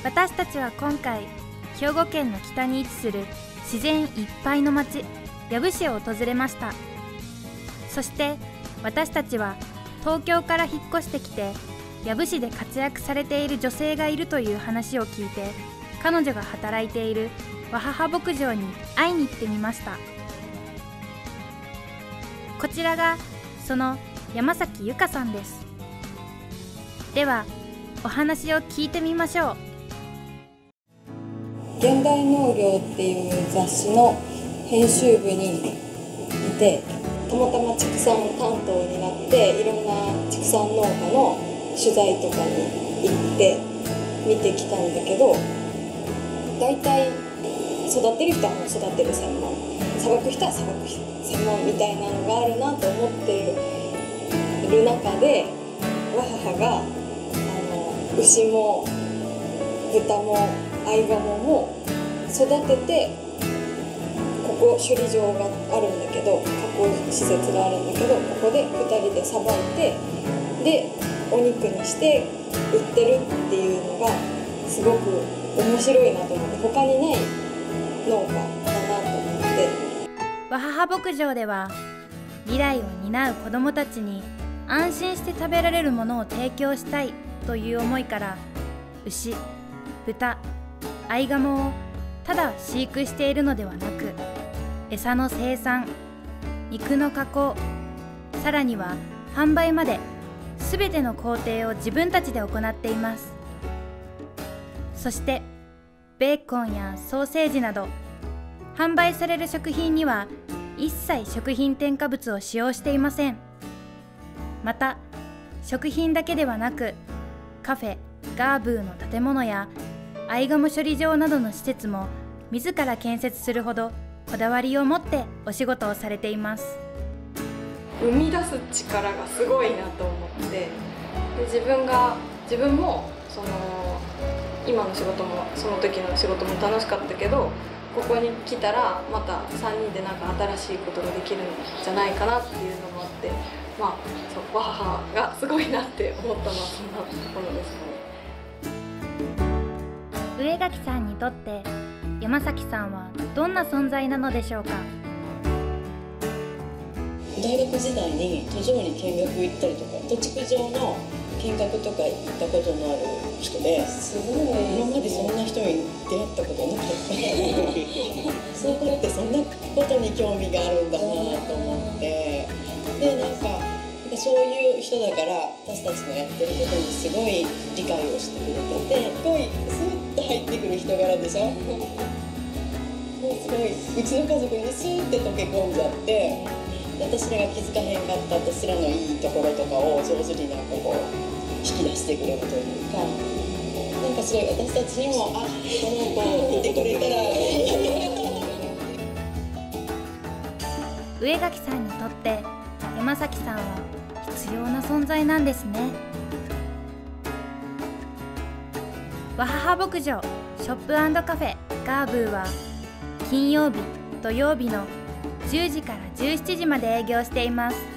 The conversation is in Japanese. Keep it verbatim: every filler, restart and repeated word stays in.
私たちは今回、兵庫県の北に位置する自然いっぱいの町、養父市を訪れました。そして私たちは東京から引っ越してきて、養父市で活躍されている女性がいるという話を聞いて、彼女が働いているわはは牧場に会いに行ってみました。こちらがその山崎由香さんです。ではお話を聞いてみましょう。 現代農業っていう雑誌の編集部にいて、たまたま畜産担当になっていろんな畜産農家の取材とかに行って見てきたんだけど、大体育てる人はもう育てる専門、さばく人はさばく専門みたいなのがあるなと思っている中で、わははがあの牛も豚もアイガモも育てて、ここ処理場があるんだけど、加工施設があるんだけど、ここでふたりでさばいて、でお肉にして売ってるっていうのがすごく面白いなと思って、他にない農家だなと思って。 わはは牧場では未来を担う子どもたちに安心して食べられるものを提供したいという思いから、牛、豚、アイガモをただ飼育しているのではなく、餌の生産、肉の加工、さらには販売まで全ての工程を自分たちで行っています。そしてベーコンやソーセージなど販売される食品には一切食品添加物を使用していません。また食品だけではなく、カフェガーブーの建物やアイガモ処理場などの施設も自ら建設するほどこだわりを持ってお仕事をされています。 生み出す力がすごいなと思って、で自分が自分もその今の仕事もその時の仕事も楽しかったけど、ここに来たらまたさんにんでなんか新しいことができるんじゃないかなっていうのもあって、まあそうわははがすごいなって思ったのはそんなところですかね。 上垣さんにとって山崎さんはどんな存在なのでしょうか。 大学時代に途上に見学行ったりとか、土地区上の見学とか行ったことのある人で、すごい今までそんな人に出会ったことなかったそうこってそんなことに興味があるんだなと思って、でなんかそういう人だから私たちのやってることにすごい理解をしてくれてて、すごいスッと入ってくる人柄でしょ。もうすごいうちの家族にスーッて溶け込んじゃって、私らが気づかへんかった私らのいいところとかを上手になんかこう引き出してくれるというか、なんかすごい私たちにもあこの子いてくれたら上垣さんにとって山崎さんは必要な存在なんですね。わはは牧場ショップ&カフェガーブーは金曜日、土曜日のじゅうじからじゅうしちじまで営業しています。